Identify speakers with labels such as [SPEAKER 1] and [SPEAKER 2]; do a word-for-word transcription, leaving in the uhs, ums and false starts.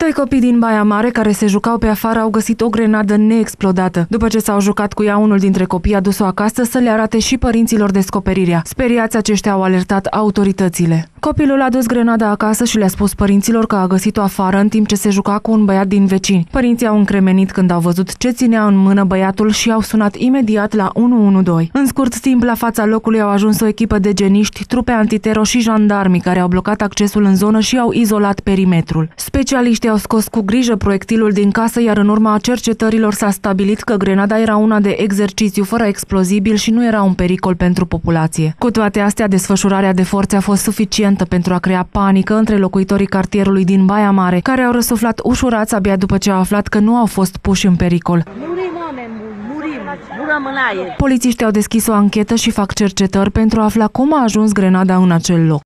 [SPEAKER 1] Doi copii din Baia Mare care se jucau pe afară au găsit o grenadă neexplodată. După ce s-au jucat cu ea, unul dintre copii a dus-o acasă să le arate și părinților descoperirea. Speriați, aceștia au alertat autoritățile. Copilul a dus grenada acasă și le-a spus părinților că a găsit-o afară în timp ce se juca cu un băiat din vecini. Părinții au încremenit când au văzut ce ținea în mână băiatul și au sunat imediat la unu unu doi. În scurt timp, la fața locului au ajuns o echipă de geniști, trupe antitero și jandarmi care au blocat accesul în zonă și au izolat perimetrul. Specialiștii au scos cu grijă proiectilul din casă, iar în urma cercetărilor s-a stabilit că grenada era una de exercițiu fără explozibil și nu era un pericol pentru populație. Cu toate astea, desfășurarea de forțe a fost suficientă pentru a crea panică între locuitorii cartierului din Baia Mare, care au răsuflat ușurați abia după ce au aflat că nu au fost puși în pericol.
[SPEAKER 2] Murim, oameni, murim, murăm în aer.
[SPEAKER 1] Polițiștii au deschis o anchetă și fac cercetări pentru a afla cum a ajuns grenada în acel loc.